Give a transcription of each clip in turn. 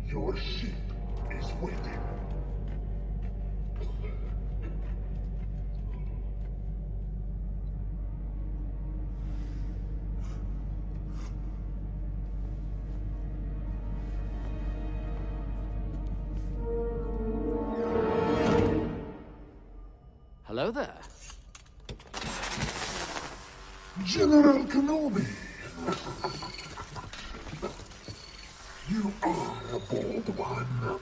Your ship is waiting. Hello there. General Kenobi! You are a bold one.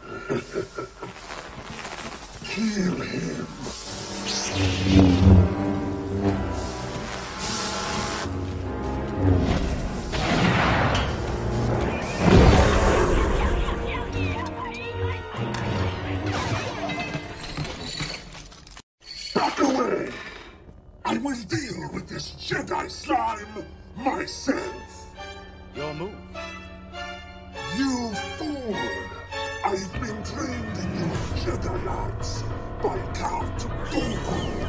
Kill him. Back away! I will deal with this Jedi slime myself! Your move. You fool! I've been trained in your Jedi arts by Count Dooku!